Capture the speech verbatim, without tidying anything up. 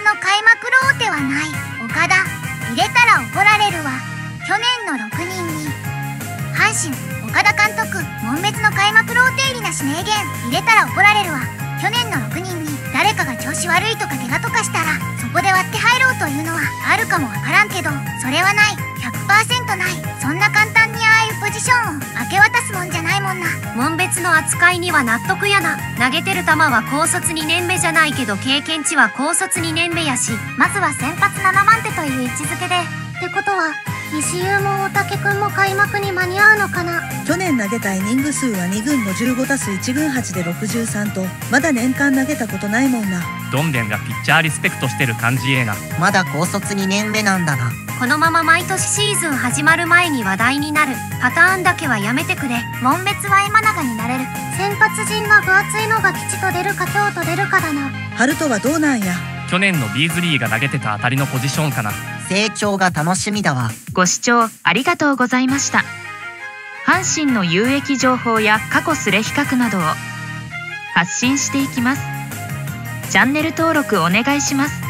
の開幕ローテはない。岡田入れたら怒られるわ。去年のろくにんに阪神岡田監督門別の開幕ローテ入りなし名言。入れたら怒られるわ。去年のろくにんに誰かが調子悪いとか怪我とかしたらそこで割って入ろうというのはあるかもわからんけど、それはない。 ひゃくパーセント ない。そんな簡単にああいうポジションを明け渡すもんじゃないもんな。 門別の扱いには納得やな。投げてる球は高卒にねんめじゃないけど経験値は高卒にねんめやし、 まずは先発ななばん手という位置づけで。ってことは西優も大竹くんも開幕に間に合うのかな。 去年投げたイニング数はに軍ごじゅうごたすいち軍はちでろくじゅうさんとまだ年間投げたことないもんな。 どんでんがピッチャーリスペクトしてる感じええな。 まだ高卒にねんめなんだな。 このまま毎年シーズン始まる前に話題になるパターンだけはやめてくれ。 門別は今永になれる。先発陣が分厚いのが吉と出るか今日と出るかだな。 春とはどうなんや。 去年のビーズリーが投げてたあたりのポジションかな。 成長が楽しみだわ。 ご視聴ありがとうございました。阪神の有益情報や過去スレ比較などを発信していきます。チャンネル登録お願いします。